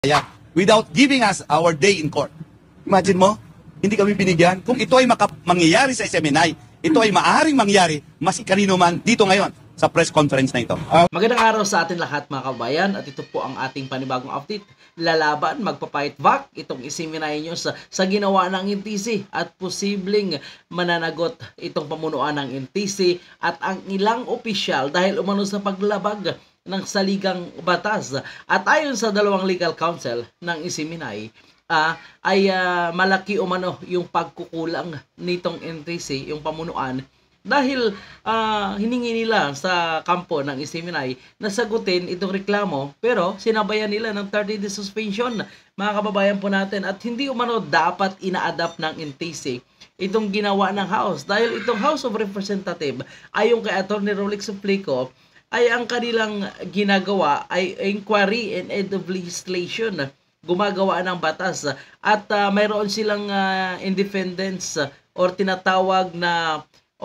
without giving us our day in court. Imagine mo, hindi kami binigyan. Kung ito ay mangyayari sa SMNI, ito ay maaaring mangyari mas kanino man dito ngayon sa press conference na ito. Magandang araw sa atin lahat mga kabayan at ito po ang ating panibagong update. Lalaban, magpapait back itong isiminay nyo sa ginawa ng NTC at posibleng mananagot itong pamunuan ng NTC at ang ilang opisyal dahil umano sa paglabag ng saligang batas. At ayon sa dalawang legal counsel ng isiminay, ay malaki umano yung pagkukulang nitong NTC, yung pamunuan, dahil hiningi nila sa kampo ng isiminay na sagutin itong reklamo pero sinabayan nila ng 30-day suspension, mga kababayan po natin, at hindi umano dapat ina-adapt ng NTC itong ginawa ng House dahil itong House of Representatives ayon kay Attorney Rolex Suplico ay ang kanilang ginagawa ay inquiry and aid of legislation, gumagawa ng batas at mayroon silang independence or tinatawag na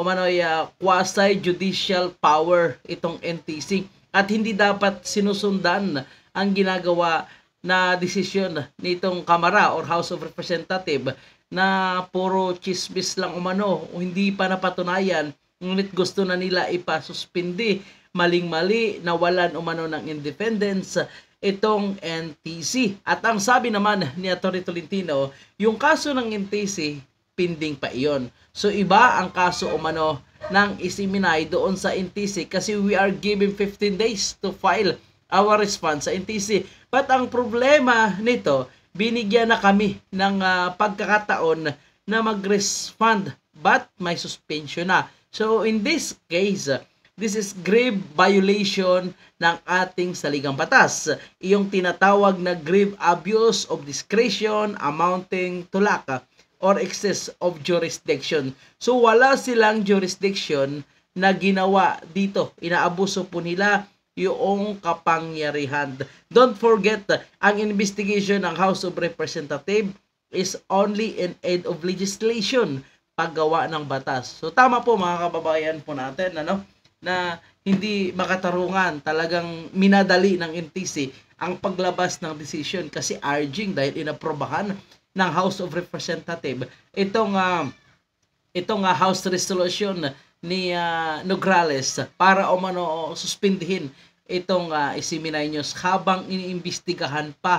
quasi-judicial power itong NTC at hindi dapat sinusundan ang ginagawa na desisyon nitong Kamara or House of Representatives na puro chismis lang umano o hindi pa napatunayan, ngunit gusto na nila ipasuspindi, maling-mali, nawalan umano ng independence itong NTC. At ang sabi naman ni Atty. Tolentino, yung kaso ng NTC, pending pa iyon. So iba ang kaso umano ng isiminay doon sa NTC kasi we are given 15 days to file our response sa NTC. But ang problema nito, binigyan na kami ng pagkakataon na mag-respond but may suspension na. So in this case, this is grave violation ng ating saligang batas. Iyong tinatawag na grave abuse of discretion amounting to lack or excess of jurisdiction. So wala silang jurisdiction na ginawa dito. Inaabuso po nila yung kapangyarihan. Don't forget, ang investigation ng House of Representatives is only in aid of legislation, paggawa ng batas. So tama po mga kababayan po natin, na hindi makatarungan, talagang minadali ng NTC ang paglabas ng decision kasi urging dahil inaprobahan ng House of Representatives itong House resolution ni Nograles para umano suspindihin itong isiminay news habang iniimbestigahan pa.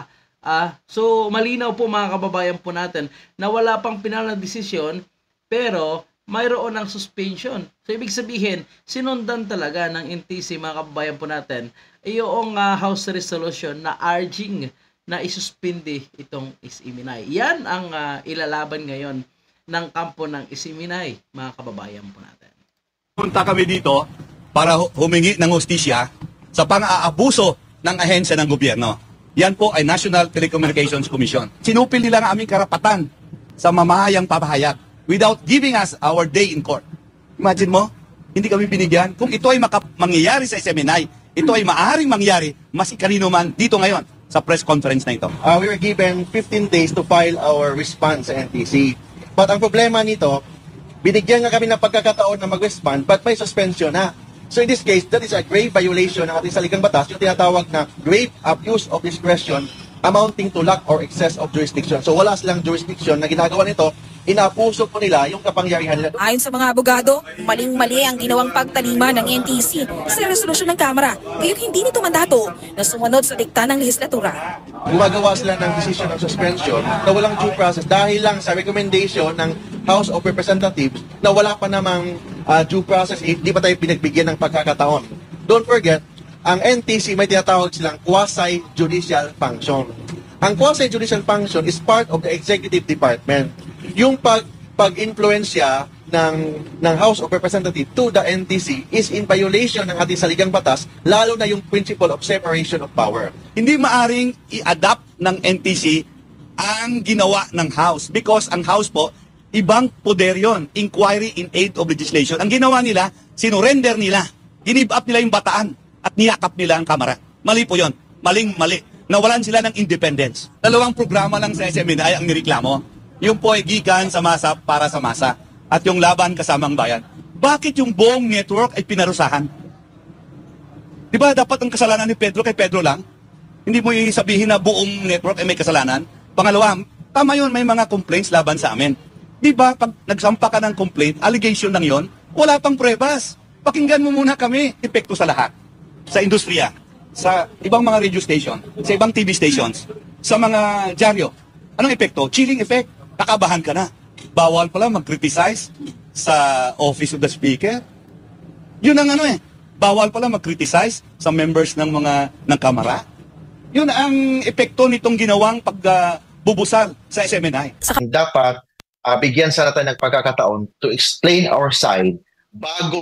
So malinaw po mga kababayan po natin na wala pang final na desisyon pero mayroon ng suspension. So ibig sabihin, sinundan talaga ng NTC mga kababayan po natin yung House resolution na urging na isuspindi itong isiminay. Yan ang ilalaban ngayon ng kampo ng isiminay, mga kababayan po natin. Punta kami dito para humingi ng hustisya sa pang-aabuso ng ahensya ng gobyerno. Yan po ay National Telecommunications Commission. Sinupil nila ang aming karapatan sa mamahayang papahayag without giving us our day in court. Imagine mo, hindi kami binigyan. Kung ito ay mangyayari sa SMNI, ito ay maaaring mangyari mas kanino man dito ngayon sa press conference na ito. We were given 15 days to file our response sa NTC. But ang problema nito, binigyan nga kami ng pagkakataon na mag-respond but may suspension na. So in this case, that is a grave violation ng ating saligang batas, yung tinatawag na grave abuse of discretion amounting to lack or excess of jurisdiction. So wala silang jurisdiction na ginagawa nito, inaabuso po nila yung kapangyarihan nila. Ayon sa mga abogado, maling-mali ang ginawang pagtalima ng NTC sa resolusyon ng Kamara, gayon hindi nito mandato na sumunod sa dikta ng lehislatura. Gumagawa sila ng decision of suspension na walang due process dahil lang sa recommendation ng House of Representatives na wala pa namang due process, hindi pa tayo pinagbigyan ng pagkakataon. Don't forget, ang NTC may tinatawag silang quasi-judicial function. Ang quasi-judicial function is part of the executive department. Yung pag-influensya ng House of Representatives to the NTC is in violation ng ating saligang batas, lalo na yung principle of separation of power. Hindi maaring i-adapt ng NTC ang ginawa ng House because ang House po, ibang poder yon, inquiry in aid of legislation. Ang ginawa nila, sinurrender nila, ginib up nila yung bataan at niyakap nila ang Kamara. Mali po yon, maling-mali. Nawalan sila ng independence. Dalawang programa lang sa SMNI ang nireklamo. Yung po ay gikan sa masa para sa masa at yung laban kasamang bayan. Bakit yung buong network ay pinarusahan? Di ba dapat ang kasalanan ni Pedro kay Pedro lang? Hindi mo sabihin na buong network ay may kasalanan. Pangalawa, tama yun, may mga complaints laban sa amin. Di ba, pag nagsampa ka ng complaint, allegation lang yon, wala pang pruebas. Pakinggan mo muna kami, epekto sa lahat. Sa industriya, sa ibang mga radio station, sa ibang TV stations, sa mga dyaryo. Anong epekto? Chilling effect. Kakabahan ka na. Bawal pala mag-criticize sa office of the speaker. Yun ang bawal pala mag-criticize sa members ng kamara. Yun ang epekto nitong ginawang pagbubusal sa SMNI. Dapat bigyan sana tayo ng pagkakataon to explain our side bago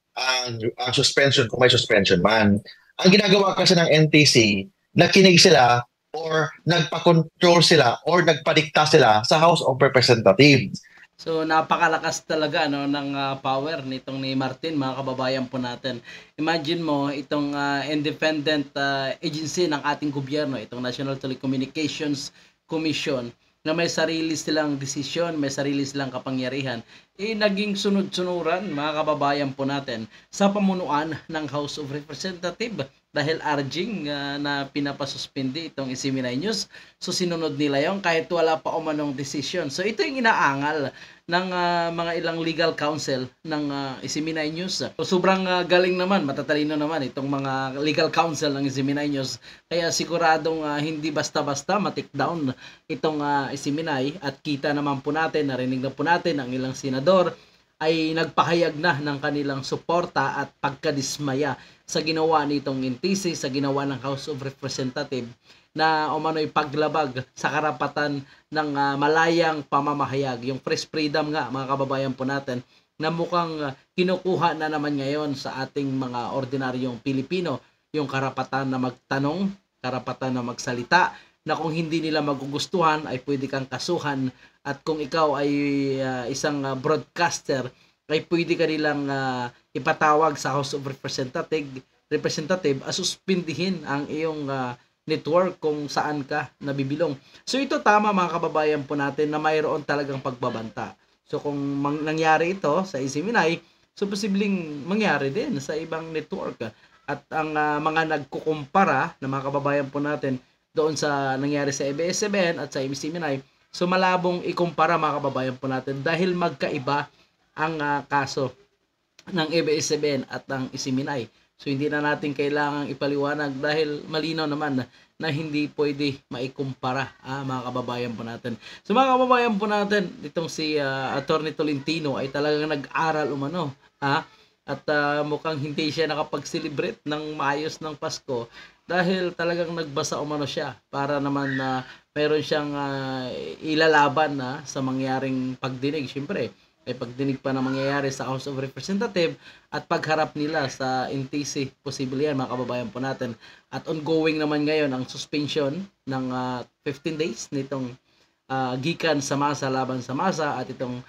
ang suspension, kung may suspension man. Ang ginagawa kasi ng NTC, nakinig sila or nagpa-control sila or nagpadikta sila sa House of Representatives. So napakalakas talaga ng power nitong ni Martin, mga kababayan po natin. Imagine mo itong independent agency ng ating gobyerno, itong National Telecommunications Commission, na may sarili silang desisyon, may sarili silang kapangyarihan, naging sunod-sunuran, mga kababayan po natin, sa pamunuan ng House of Representatives dahil urging na pinapasuspindi itong Isiminay News. So sinunod nila yon kahit wala pa umanong desisyon. So ito yung inaangal ng mga ilang legal counsel ng Isiminay News. So sobrang galing naman, matatalino naman itong mga legal counsel ng Isiminay News. Kaya siguradong hindi basta-basta ma-take down itong Isiminay, at kita naman po natin, narinig na po natin ang ilang senador ay nagpahayag na ng kanilang suporta at pagkadismaya sa ginawa nitong NTC, sa ginawa ng House of Representatives na umano'y paglabag sa karapatan ng malayang pamamahayag, yung press freedom nga, mga kababayan po natin, na mukhang kinukuha na naman ngayon sa ating mga ordinaryong Pilipino, yung karapatan na magtanong, karapatan na magsalita, na kung hindi nila magugustuhan ay pwede kang kasuhan, at kung ikaw ay isang broadcaster ay pwede ka nilang ipatawag sa House of Representative suspindihin ang iyong network kung saan ka nabibilong. So ito tama, mga kababayan po natin, na mayroon talagang pagbabanta. So kung nangyari ito sa Isiminay, so posibleng mangyari din sa ibang network. At ang mga nagkukumpara na mga kababayan po natin doon sa nangyari sa ABS-CBN at sa Isiminay, so malabong ikumpara, mga kababayan po natin, dahil magkaiba ang kaso ng ABS-CBN at ang Isiminay. So hindi na natin kailangang ipaliwanag dahil malinaw naman na hindi pwede maikumpara, mga kababayan po natin. So mga kababayan po natin, itong si Attorney Tolentino ay talagang nag-aral umano, at mukhang hindi siya nakapag-celebrate ng maayos ng Pasko dahil talagang nagbasa umano siya para naman mayroon siyang ilalaban sa mangyaring pagdinig. Siyempre, ay pagdinig pa na mangyayari sa House of Representatives at pagharap nila sa NTC, posible yan, mga kababayan po natin. At ongoing naman ngayon ang suspension ng 15 days nitong gikan sa masa, laban sa masa, at itong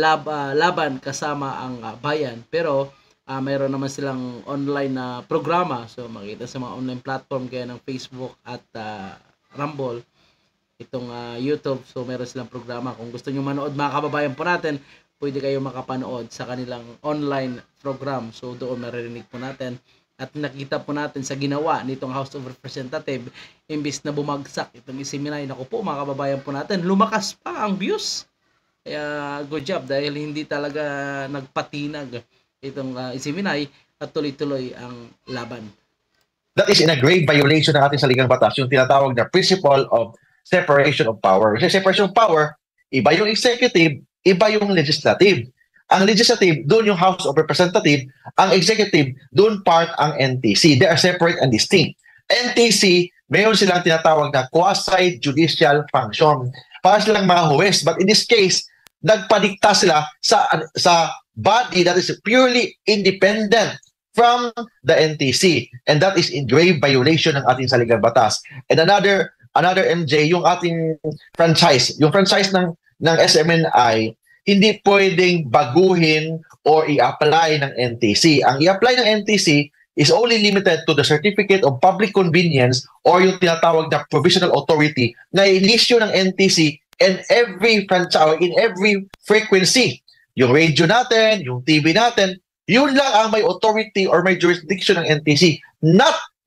laban kasama ang bayan. Pero mayroon naman silang online na programa, so makita sa mga online platform kaya ng Facebook at Rumble, itong YouTube. So meron silang programa. Kung gusto nyo manood, mga kababayan po natin, pwede kayo makapanood sa kanilang online program. So doon maririnig po natin at nakita po natin sa ginawa nitong House of Representatives, imbis na bumagsak itong Isiminay, naku po, mga kababayan po natin, lumakas pa ang views. Kaya good job dahil hindi talaga nagpatinag itong Isiminay at tuloy-tuloy ang laban. That is in a grave violation ng ating saligang batas, yung tinatawag na principle of separation of power. Kasi separation of power, iba yung executive, iba yung legislative. Ang legislative, doon yung House of Representatives. Ang executive, doon part ang NTC. They are separate and distinct. NTC, mayroon silang tinatawag na quasi-judicial function. Para silang mga huwes. But in this case, nagpadikta sila sa body that is purely independent from the NTC. And that is in grave violation ng ating saligang batas. And another MJ, yung ating franchise. Yung franchise ng SMNI, hindi pwedeng baguhin or i-apply ng NTC. Ang i-apply ng NTC is only limited to the Certificate of Public Convenience or yung tinatawag na Provisional Authority na i-issue ng NTC in every franchise, in every frequency. Yung radio natin, yung TV natin, yun lang ang may authority or may jurisdiction ng NTC. Not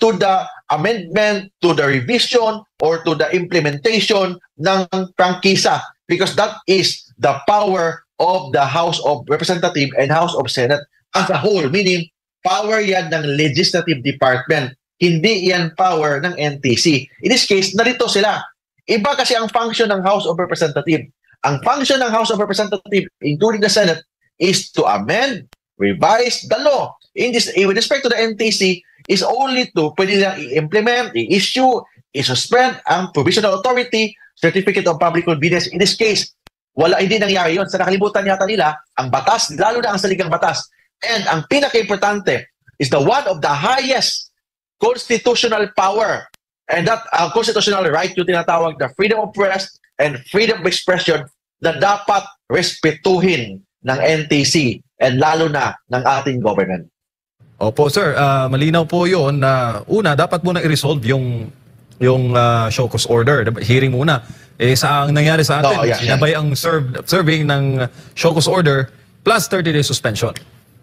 to the amendment, to the revision, or to the implementation ng prangkisa, because that is the power of the House of Representatives and House of Senate as a whole, meaning power yan ng Legislative Department, hindi yan power ng NTC. In this case, narito sila. Iba kasi ang function ng House of Representatives. Ang function ng House of Representatives, including the Senate, is to amend, revise the law. With respect to the NTC, is only to pwede lang i-implement, i-issue, i-suspend ang provisional authority, certificate of public convenience. In this case, hindi nangyari yun. Sa nakalimutan yata nila, ang batas, lalo na ang saligang batas. And ang pinaka-importante is the one of the highest constitutional power. And that constitutional right yung tinatawag na freedom of press and freedom of expression na dapat respetuhin ng NTC and lalo na ng ating government. Opo, sir. Malinaw po yun na una, dapat muna i-resolve yung show cause order. Hearing muna. Sa ang nangyari sa atin, sinabay ang serving ng show cause order plus 30-day suspension.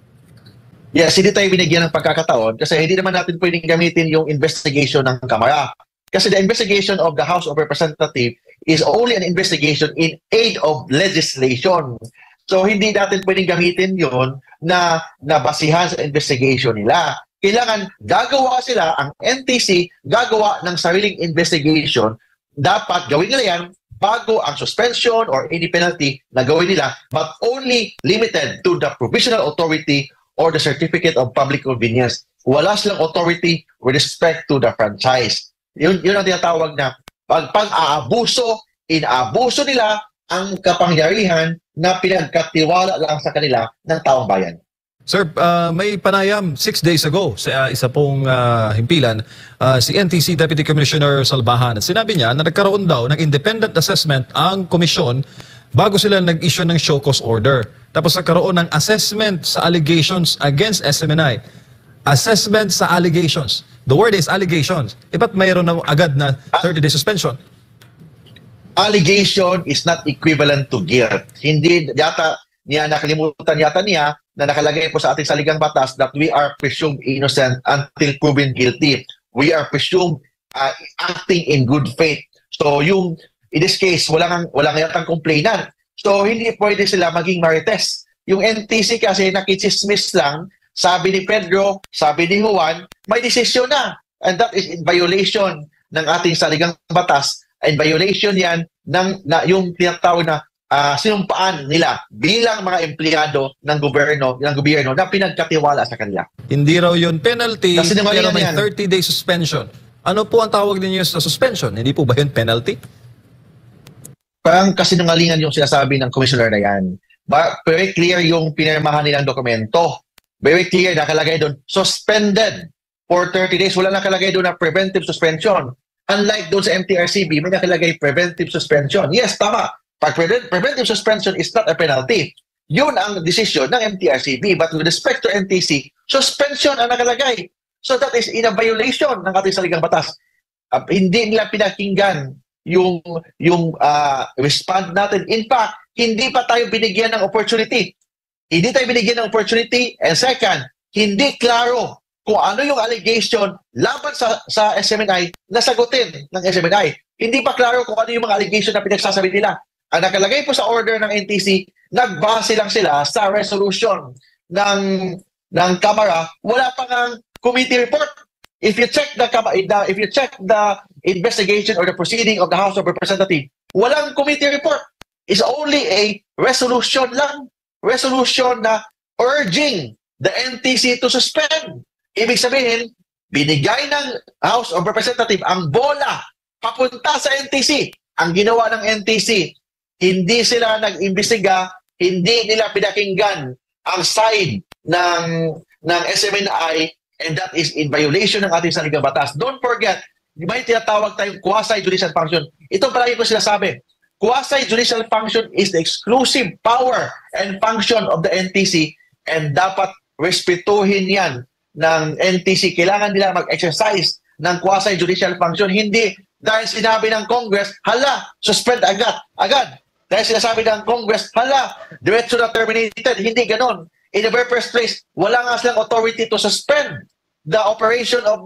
Yes, hindi tayo binigyan ng pagkakataon kasi hindi naman natin pwedeng gamitin yung investigation ng Kamara. Kasi the investigation of the House of Representatives is only an investigation in aid of legislation. So hindi natin pwedeng gamitin yon na basihan sa investigation nila. Kailangan gagawa sila, ang NTC, gagawa ng sariling investigation. Dapat gawin nila yan bago ang suspension or any penalty na gawin nila, but only limited to the provisional authority or the certificate of public convenience. Wala silang authority with respect to the franchise. Yun ang tinatawag na pag-aabuso, inaabuso nila ang kapangyarihan na pinagkatiwala lang sa kanila ng taong bayan. Sir, may panayam 6 days ago sa isa pong himpilan, si NTC Deputy Commissioner Salbahan. At sinabi niya na nagkaroon daw ng independent assessment ang komisyon bago sila nag-issue ng show cause order. Tapos nagkaroon ng assessment sa allegations against SMNI. Assessment sa allegations. The word is allegations. Ba't mayroon na agad na 30-day suspension? Allegation is not equivalent to guilt. Hindi yata niya, nakalimutan yata niya na nakalagay po sa ating saligang batas that we are presumed innocent until proven guilty. We are presumed acting in good faith. So in this case, walang yatang complainant. So hindi pwede sila maging marites. Yung NTC kasi nakichismis lang, sabi ni Pedro, sabi ni Juan, may desisyon na. And that is in violation ng ating saligang batas. In violation yan ng yung tinatawag na sinumpaan nila bilang mga empleyado ng gobyerno na pinagkatiwala sa kanila. Hindi raw yun penalty, pero may 30-day suspension. Ano po ang tawag ninyo sa suspension? Hindi po ba yun penalty? Parang kasinungalingan yung sinasabi ng commissioner na yan. Very clear yung pinirmahan nilang dokumento. Very clear, nakalagay doon, suspended for 30 days. Wala nakalagay doon na preventive suspension. Unlike doon sa MTRCB, may nakalagay preventive suspension. Yes, tama. Pag preventive suspension is not a penalty. Yun ang decision ng MTRCB. But with respect to NTC, suspension ang nakalagay. So that is in a violation ng ating saligang batas. Hindi nila pinakinggan yung respond natin. In fact, hindi pa tayo binigyan ng opportunity. Hindi tayo binigyan ng opportunity. And second, hindi klaro kung ano yung allegation laban sa SMNI na sagutin ng SMNI. Hindi pa klaro kung ano yung mga allegation na pinagsasabi nila. Ang nakalagay po sa order ng NTC, nagbase lang sila sa resolution ng Kamara. Wala pa ng committee report. If you check the investigation or the proceeding of the House of Representatives, walang committee report. It's only a resolution lang. Resolution na urging the NTC to suspend. Ibig sabihin, binigay ng House of Representatives ang bola papunta sa NTC. Ang ginawa ng NTC, hindi sila nag-imbestiga, hindi nila pinakinggan ang side ng SMNI, and that is in violation ng ating saligang batas. Don't forget, may tinatawag tayong quasi-judicial function. Ito palagi ko sinasabi. Quasi-judicial function is the exclusive power and function of the NTC, and dapat respetuhin yan ng NTC. Kailangan nila mag-exercise ng quasi-judicial function. Hindi dahil sinabi ng Congress, hala, suspend agad. Dahil sinasabi ng Congress, hala, diretso na terminated. Hindi ganon. In the very first place, wala nga silang authority to suspend. the operation of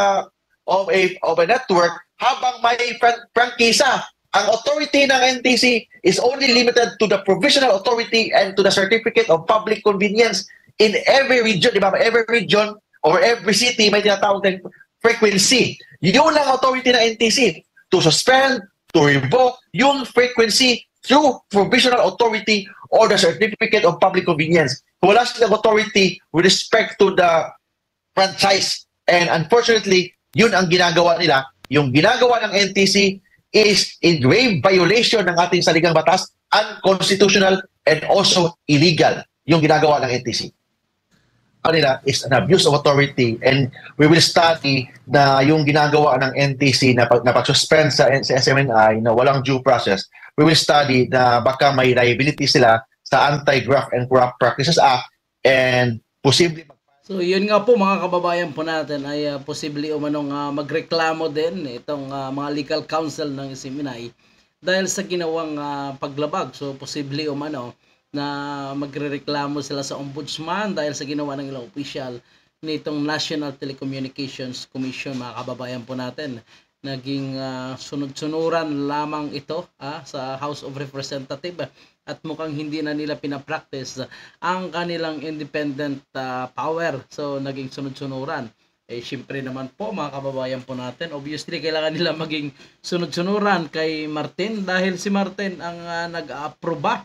a network habang may prangkisa. Ang authority ng NTC is only limited to the provisional authority and to the certificate of public convenience in every region, di ba? Every region or every city may tinatawag ng frequency. Yun ang authority ng NTC to suspend, to revoke yung frequency through provisional authority or the certificate of public convenience. Wala silang authority with respect to the franchise. And unfortunately, yun ang ginagawa nila. Yung ginagawa ng NTC is in grave violation ng ating saligang batas, unconstitutional and also illegal yung ginagawa ng NTC. Nila is an abuse of authority, and we will study na yung ginagawa ng NTC na pag-suspend sa SMNI na walang due process. We will study na baka may liability sila sa Anti-Graft and Corrupt Practices Act and posible. So yun nga po mga kababayan po natin ay posible umanong magreklamo din itong mga legal counsel ng SMNI dahil sa ginawang paglabag. So posible umano na magrereklamo sila sa ombudsman dahil sa ginawa ng ilang opisyal nitong National Telecommunications Commission, mga kababayan po natin. Naging sunod-sunuran lamang ito sa House of Representatives at mukhang hindi na nila pinapractice ang kanilang independent power. So naging sunod-sunuran. Siyempre naman po mga kababayan po natin, obviously kailangan nila maging sunod-sunuran kay Martin dahil si Martin ang nag-aproba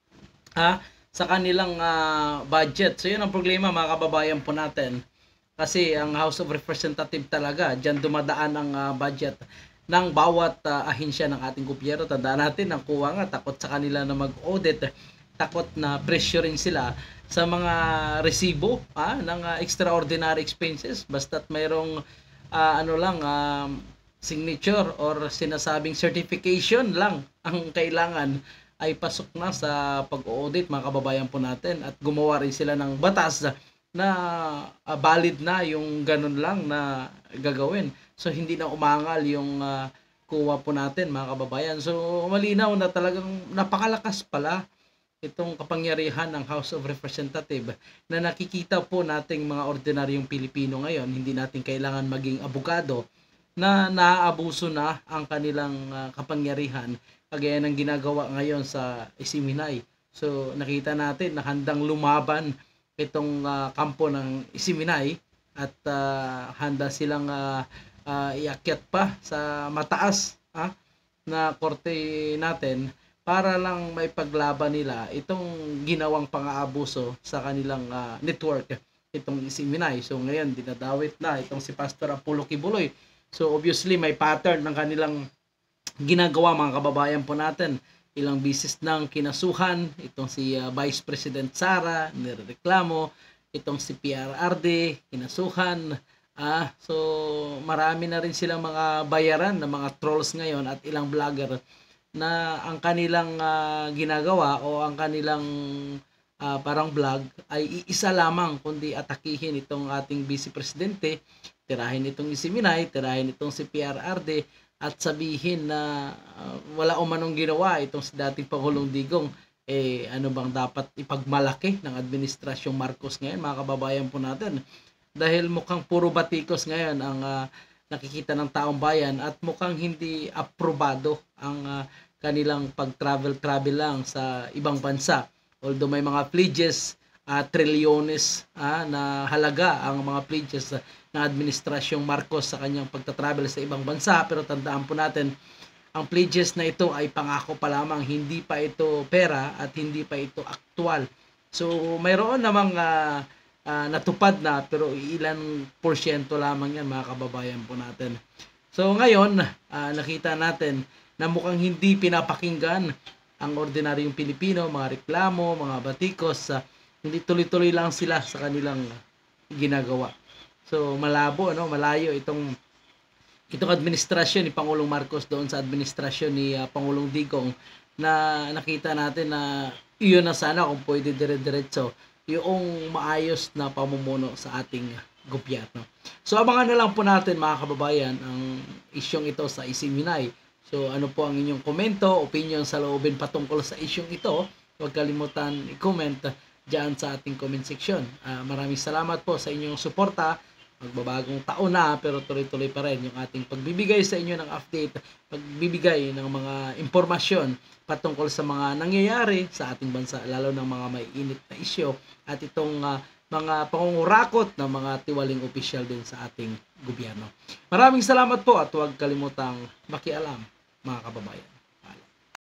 sa kanilang budget. So yun ang problema mga kababayan po natin. Kasi ang House of Representatives talaga, dyan dumadaan ang budget ng bawat ahensya ng ating gobyerno. Tandaan natin, ang kuha nga, takot sa kanila na mag-audit, takot na pressure rin sila sa mga resibo ng extraordinary expenses. Basta't mayroong signature or sinasabing certification lang ang kailangan ay pasok na sa pag-audit mga kababayan po natin at gumawa rin sila ng batas na valid na yung ganun lang na gagawin. So hindi na umangal yung kuha po natin mga kababayan. So malinaw na talagang napakalakas pala itong kapangyarihan ng House of Representatives na nakikita po nating mga ordinaryong Pilipino ngayon. Hindi natin kailangan maging abogado na naaabuso na ang kanilang kapangyarihan kagaya ng ginagawa ngayon sa SMNI. So nakita natin na handang lumaban itong kampo ng SMNI at handa silang iakyat pa sa mataas na korte natin para lang may paglaban nila itong ginawang pang-aabuso sa kanilang network, itong SMNI. So ngayon dinadawit na itong si Pastor Apollo Kibuloy. So obviously may pattern ng kanilang ginagawa mga kababayan po natin. Ilang bisis nang kinasuhan itong si Vice President Sara, nirereklamo, itong si PRRD, kinasuhan. So marami na rin silang mga bayaran ng mga trolls ngayon at ilang vlogger na ang kanilang ginagawa o ang kanilang parang vlog ay iisa lamang kundi atakihin itong ating Vice Presidente, tirahin itong SMNI, tirahin itong si PRRD at sabihin na wala umanong ginawa itong si dating Pangulong Digong. Ano bang dapat ipagmalaki ng Administrasyong Marcos ngayon mga kababayan po natin? Dahil mukhang puro batikos ngayon ang nakikita ng taong bayan at mukhang hindi aprobado ang kanilang pag-travel lang sa ibang bansa. Although may mga pledges, trilyones na halaga ang mga pledges ng Administrasyong Marcos sa kanyang pagta-travel sa ibang bansa. Pero tandaan po natin, ang pledges na ito ay pangako pa lamang, hindi pa ito pera at hindi pa ito aktual. So mayroon namang natupad na pero ilan porsyento lamang yan mga kababayan po natin. So ngayon, nakita natin na mukhang hindi pinapakinggan ang ordinaryong Pilipino, mga reklamo, mga batikos, hindi tuloy-tuloy lang sila sa kanilang ginagawa. So malabo, malayo itong administrasyon ni Pangulong Marcos doon sa administrasyon ni Pangulong Digong na nakita natin na iyon na sana kung pwede dire-diretso yung maayos na pamumuno sa ating gobyerno. So abangan na lang po natin mga kababayan ang isyong ito sa SMNI. So ano po ang inyong komento, opinion sa loobin patungkol sa isyong ito? Huwag kalimutan i-comment dyan sa ating comment section. Maraming salamat po sa inyong suporta magbabagong taon na pero tuloy-tuloy pa rin yung ating pagbibigay sa inyo ng update, pagbibigay ng mga impormasyon patungkol sa mga nangyayari sa ating bansa, lalo ng mga may init na isyo at itong mga pangungurakot ng mga tiwaling opisyal din sa ating gobyerno. Maraming salamat po at huwag kalimutang makialam, mga kababayan.